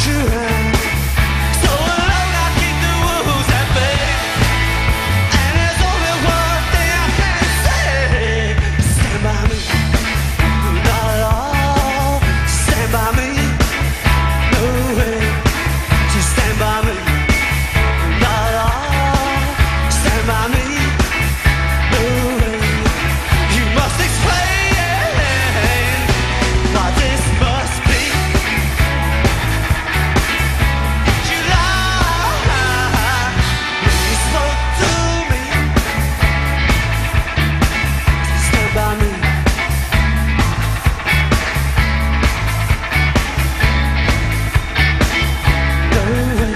your hand. So alone I keep the wolves at bay. And there's only one thing I can say. Stand by me. Not at all. Stand by me. No way. Just stand by me. Not at all. Stand by me. No way. You must explain why this must be. You lied when you spoke to me. Stand by me. No way.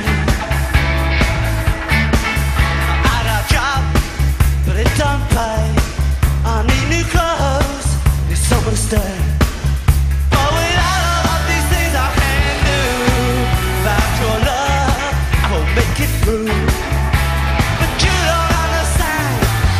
I had a job, but it don't pay. I need new clothes, need somewhere to stay. But without all of these things I can do, without your love, I won't make it through. But you don't understand.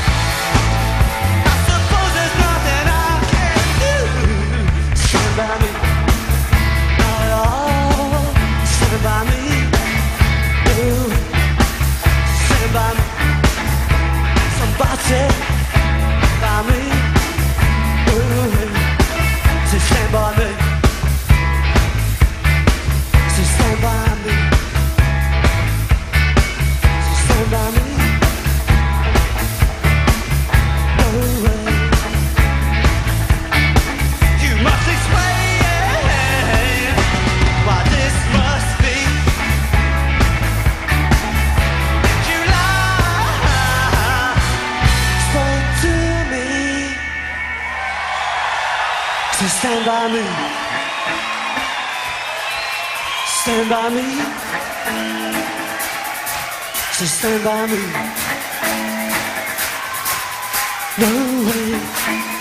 I suppose there's nothing I can do. Stand by me. Not at all. Stand by me. Ooh. Stand by me. Somebody by me. Ooh. Say stand by me. Say stand by me. Say stand by me. No way. You must explain why this must be. You lied, spoke to me. So stand by me. Stand by me. So stand by me. No way.